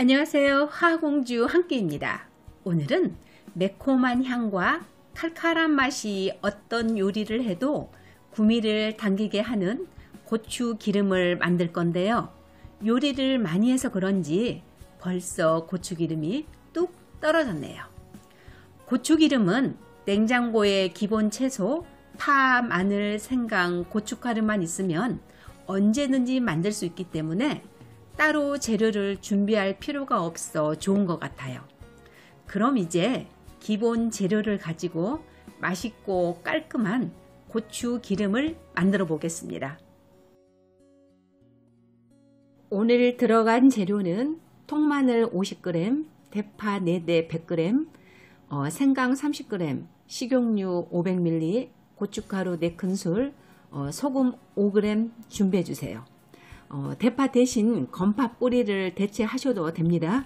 안녕하세요. 화공주 한끼입니다. 오늘은 매콤한 향과 칼칼한 맛이 어떤 요리를 해도 구미를 당기게 하는 고추 기름을 만들 건데요. 요리를 많이 해서 그런지 벌써 고추 기름이 뚝 떨어졌네요. 고추 기름은 냉장고에 기본 채소, 파, 마늘, 생강, 고춧가루만 있으면 언제든지 만들 수 있기 때문에 따로 재료를 준비할 필요가 없어 좋은 것 같아요. 그럼 이제 기본 재료를 가지고 맛있고 깔끔한 고추 기름을 만들어 보겠습니다. 오늘 들어간 재료는 통마늘 50g, 대파 4대 100g, 생강 30g, 식용유 500ml, 고춧가루 4큰술, 소금 5g 준비해 주세요. 대파 대신 건파 뿌리를 대체하셔도 됩니다.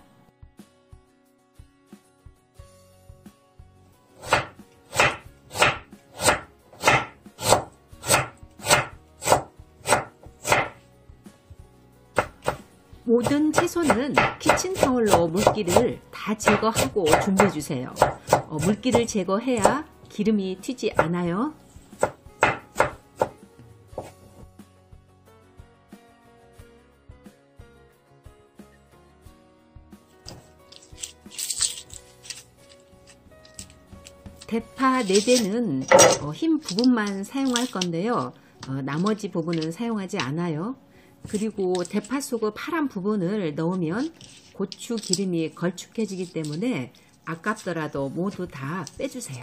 모든 채소는 키친타올로 물기를 다 제거하고 준비해 주세요. 물기를 제거해야 기름이 튀지 않아요. 대파 4대는 흰 부분만 사용할 건데요. 나머지 부분은 사용하지 않아요. 그리고 대파 속의 파란 부분을 넣으면 고추 기름이 걸쭉해지기 때문에 아깝더라도 모두 다 빼주세요.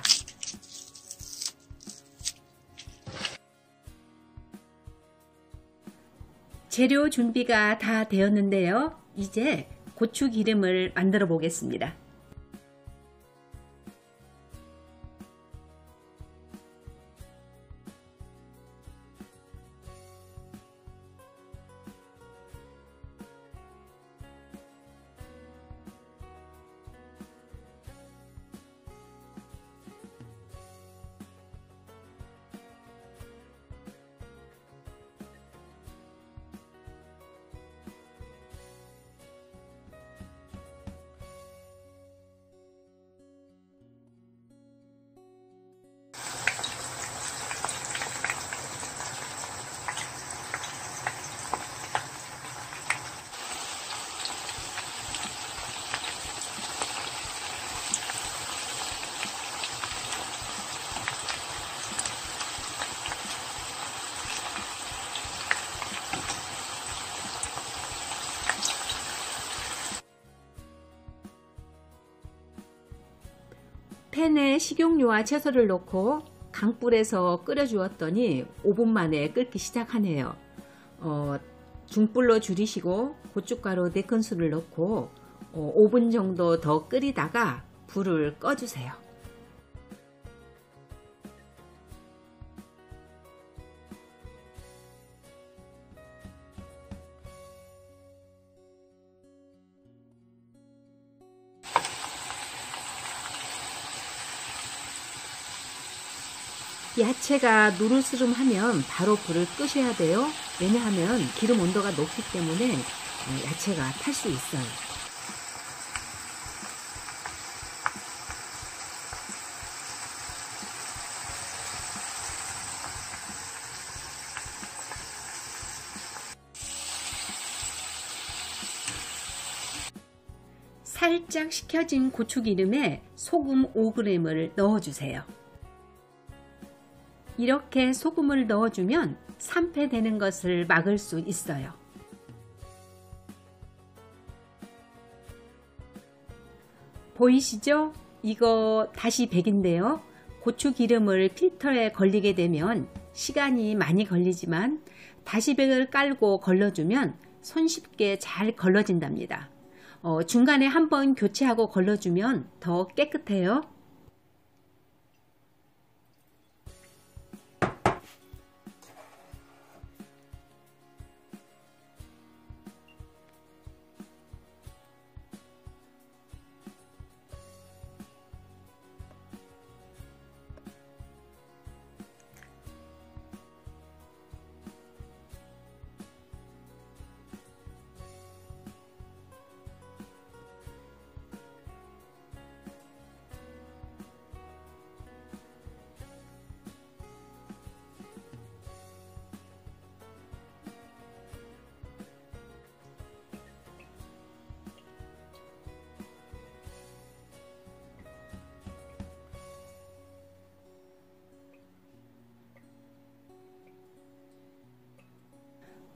재료 준비가 다 되었는데요. 이제 고추 기름을 만들어 보겠습니다. 팬에 식용유와 채소를 넣고 강불에서 끓여 주었더니 5분 만에 끓기 시작하네요. 중불로 줄이시고 고춧가루 4큰술을 넣고 5분 정도 더 끓이다가 불을 꺼주세요. 야채가 노르스름하면 바로 불을 끄셔야 돼요. 왜냐하면 기름 온도가 높기 때문에 야채가 탈 수 있어요. 살짝 식혀진 고추기름에 소금 5g을 넣어주세요. 이렇게 소금을 넣어주면 산패되는 것을 막을 수 있어요. 보이시죠? 이거 다시 100인데요. 고추 기름을 필터에 걸리게 되면 시간이 많이 걸리지만 다시 100을 깔고 걸러주면 손쉽게 잘 걸러진답니다. 중간에 한번 교체하고 걸러주면 더 깨끗해요.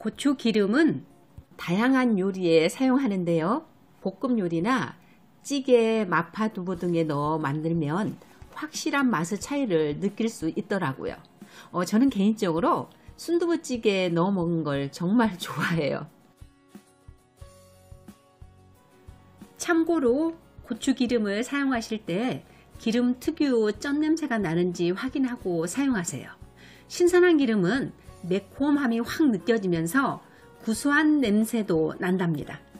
고추 기름은 다양한 요리에 사용하는데요. 볶음 요리나 찌개, 마파두부 등에 넣어 만들면 확실한 맛의 차이를 느낄 수 있더라고요. 저는 개인적으로 순두부찌개에 넣어 먹는 걸 정말 좋아해요. 참고로 고추기름을 사용하실 때 기름 특유 쩐 냄새가 나는지 확인하고 사용하세요. 신선한 기름은 매콤함이 확 느껴지면서 구수한 냄새도 난답니다.